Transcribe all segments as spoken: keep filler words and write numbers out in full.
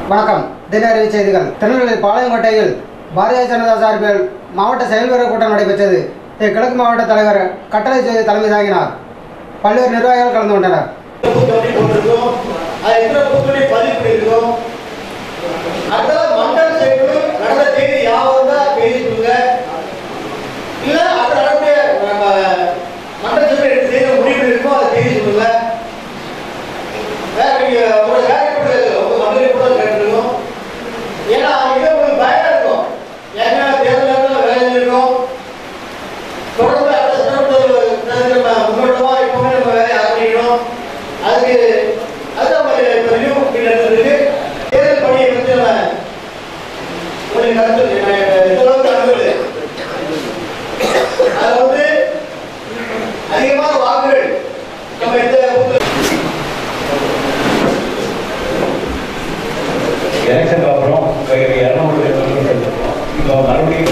வணக்கம். தின அறிவு செய்திகள். திருநெல்வேலி பாளையங்கோட்டையில் பாரதிய ஜனதா சார்பில் மாவட்ட செயல்வீரர் கூட்டம் நடைபெற்றது. கிழக்கு மாவட்ட தலைவர் கட்டளை செய்தி தலைமை தாங்கினார். பல்வேறு நிர்வாகிகள் கலந்து கொண்டனர். எலெக்ஷன் அப்புறம் இரநூறு இப்போ மறுபடியும்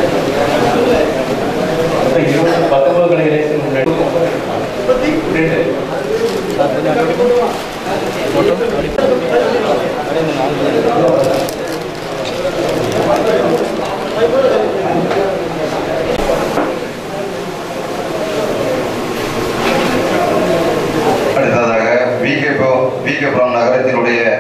இருபது பத்தொன்பது எலெக்ஷன் முன்னாடி அடுத்ததாக விகேபுரம் நகரத்தினுடைய